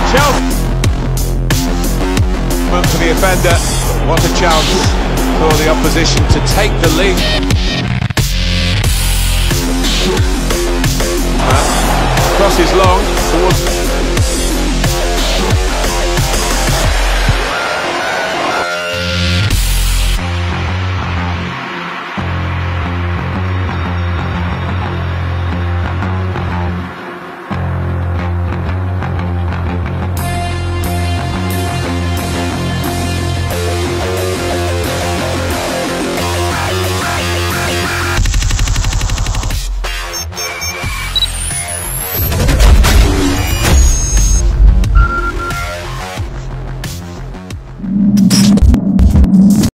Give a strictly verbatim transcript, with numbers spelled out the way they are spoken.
Chelsea. For the offender, what a chance for the opposition to take the lead. Uh, cross is long towards